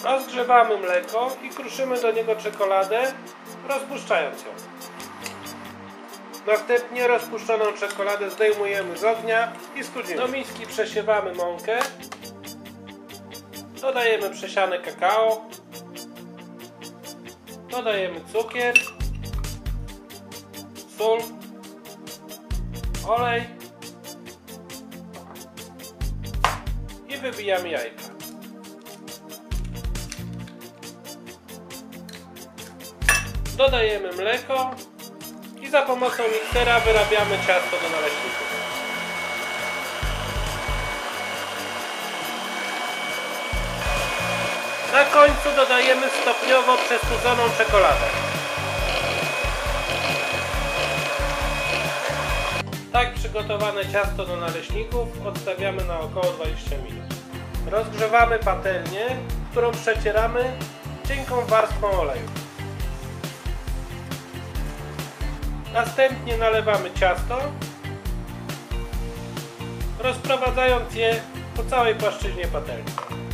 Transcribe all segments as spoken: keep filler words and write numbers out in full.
Rozgrzewamy mleko i kruszymy do niego czekoladę, rozpuszczając ją. Następnie rozpuszczoną czekoladę zdejmujemy z ognia i studzimy. Do miski przesiewamy mąkę. Dodajemy przesiane kakao. Dodajemy cukier, sól, olej i wybijamy jajka. Dodajemy mleko i za pomocą miksera wyrabiamy ciasto do naleśników. Na końcu dodajemy stopniowo przestudzoną czekoladę. Tak przygotowane ciasto do naleśników odstawiamy na około dwadzieścia minut. Rozgrzewamy patelnię, którą przecieramy cienką warstwą oleju. Następnie nalewamy ciasto, rozprowadzając je po całej płaszczyźnie patelni.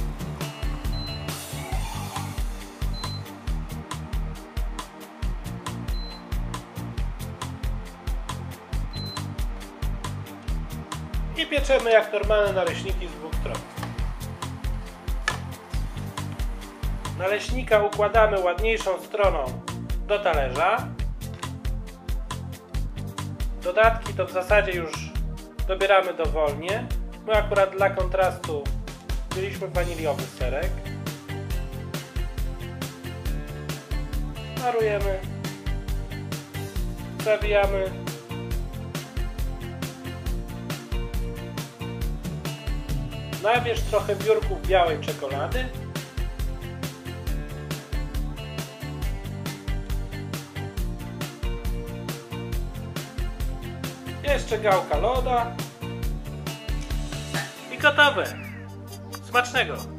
I pieczemy jak normalne naleśniki z dwóch stron. Naleśnika układamy ładniejszą stroną do talerza. Dodatki to w zasadzie już dobieramy dowolnie. My akurat dla kontrastu wzięliśmy waniliowy serek. Marujemy, zawijamy. Na wierzch trochę wiórków białej czekolady. Jeszcze gałka loda. I gotowe. Smacznego!